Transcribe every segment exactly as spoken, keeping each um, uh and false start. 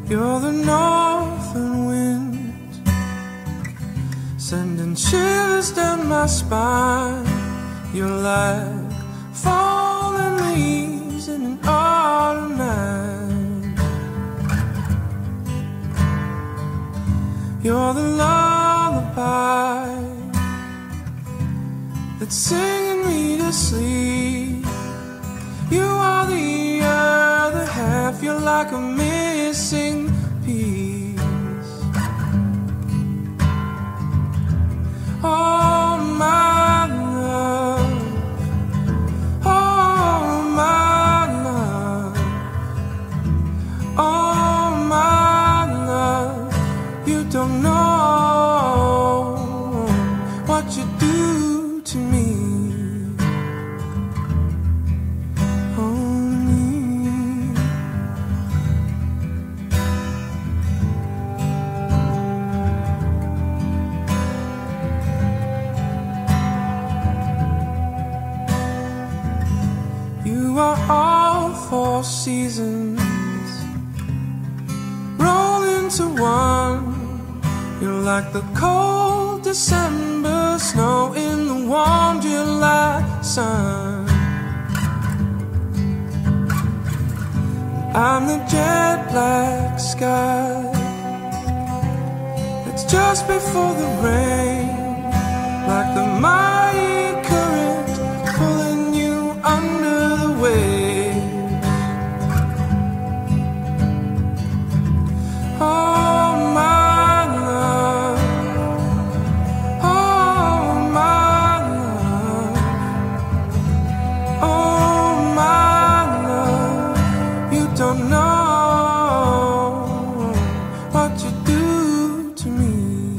You're the northern wind, sending shivers down my spine. You're like falling leaves in an autumn night. You're the lullaby that's singing me to sleep. You are the other half, you're like a missing piece. Oh my love, oh my love, oh my love. You don't know what you do to me. You are all four seasons roll into one. You're like the cold December snow in the warm July sun. I'm the jet black sky that's just before the rain, like the mighty current pulling you under the waves. Oh my love, oh my love, oh my love. You don't know what you do to me.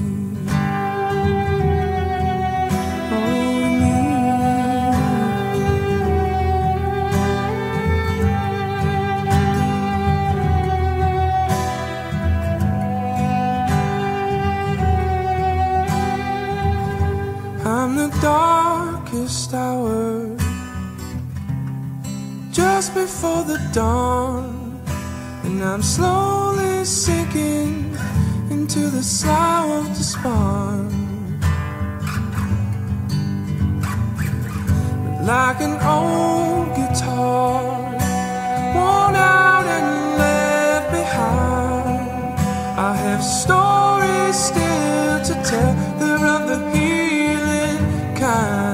I'm the darkest hour, just before the dawn, and I'm slowly sinking into the slough of despond. But like an old guitar, worn out and left behind, I have stories still to tell. They're of the healing kind.